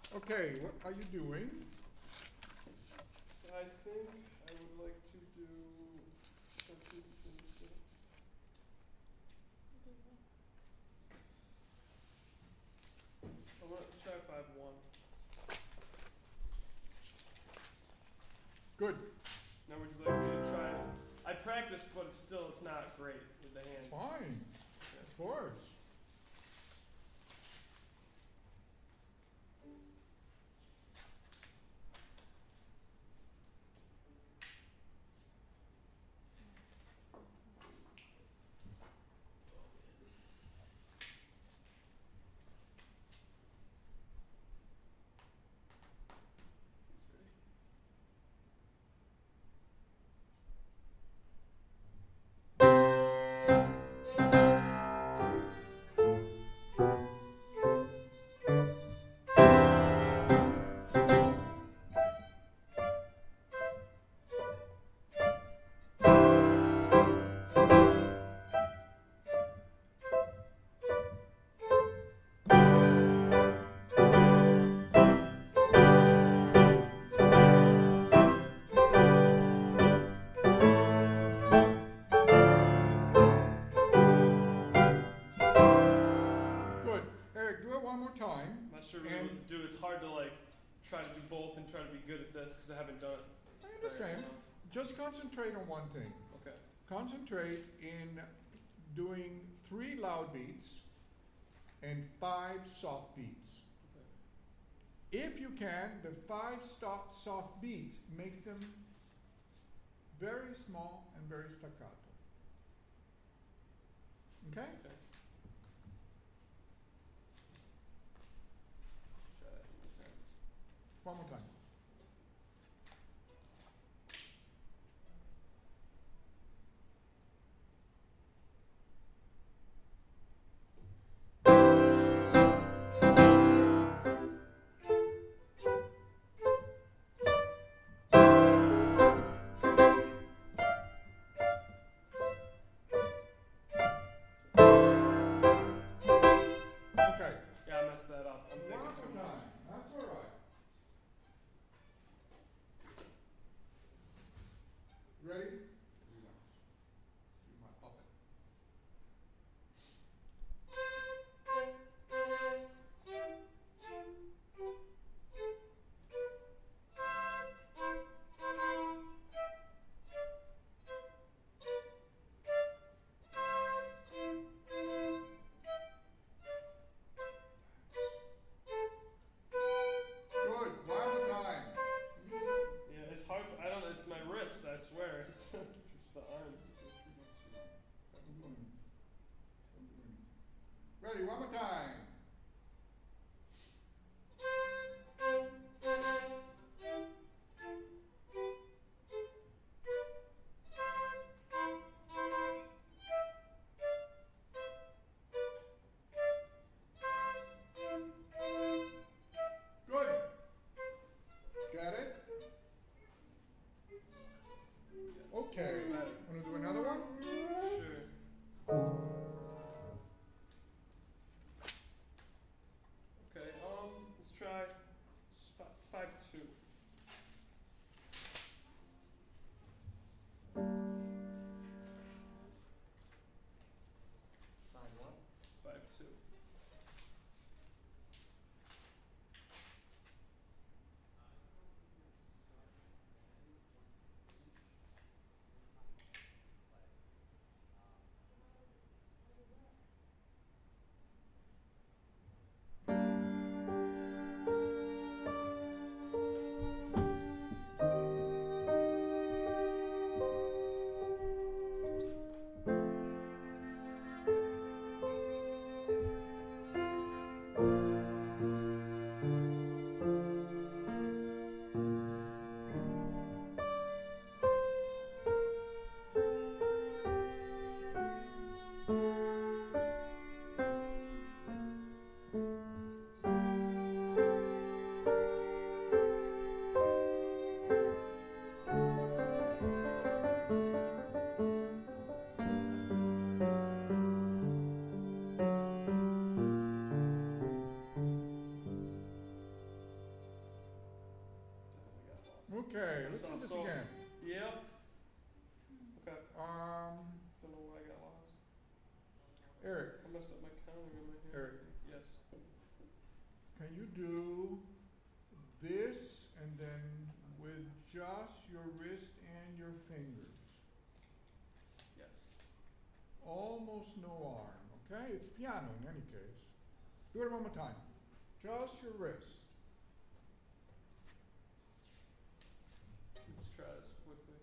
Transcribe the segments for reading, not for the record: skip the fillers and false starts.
Okay, what are you doing? I think I would like to do. I want to try 5-1. Good. Now would you like me to try? I practiced, but it's not great with the hand. Fine. Of course. Good. Eric, do it one more time. I'm not sure really what to do. It's hard to like try to do both and try to be good at this because I haven't done it. I understand. Just concentrate on one thing. Okay. Concentrate in doing 3 loud beats and 5 soft beats. Okay. If you can, the 5 soft beats, make them very small and very staccato. Okay? Okay. Try that one more time. One more time. Okay. Yeah, I messed that up. I'm thinking One too more much. time. That's all right. Ready? Relax. You're my puppet. Good. One more time. Yeah, it's hard. I don't know. It's my wrist. I swear. It's just the arm. Ready? One more time. Good. Got it? Okay. Want to do another one? Sure. Eric, I messed up my counting on my hand. Eric, Yes. can you do this and then with just your wrist and your fingers? Yes. Almost no arm, okay? It's piano in any case. Do it one more time. Just your wrist. Let's try this quickly.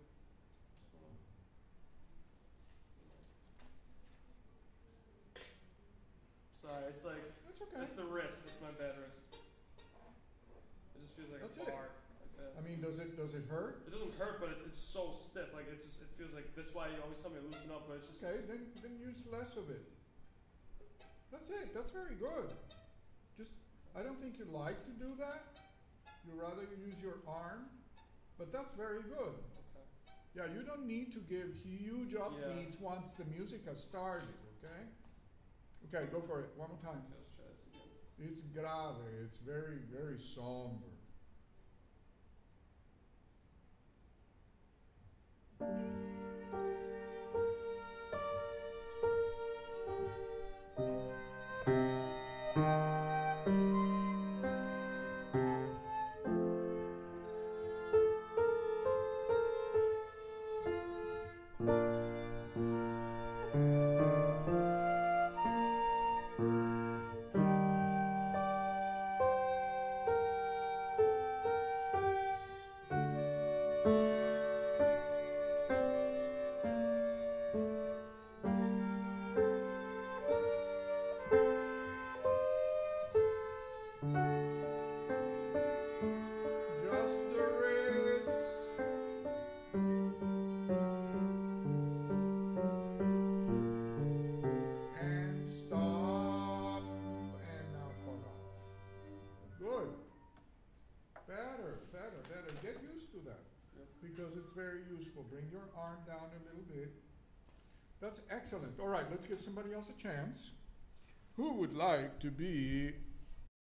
Sorry, it's like That's okay. it's the wrist. That's my bad wrist. It just feels like That's a it. bar. Like that. I mean, does it hurt? It doesn't hurt, but it's so stiff. Like it feels like that's why you always tell me to loosen up, but it's just Okay, then use less of it. That's it. That's very good. Just, I don't think you like to do that. You rather use your arm, but that's very good. Okay. Yeah, you don't need to give huge upbeats once the music has started, okay? Okay, go for it. One more time. Okay, let's try this again. It's grave. It's very, very somber. Just the wrist. And stop. And now cut off. Good. Better. Get used to that. Yep. Because it's very useful. Bring your arm down a little bit. That's excellent. All right, let's give somebody else a chance. Who would like to be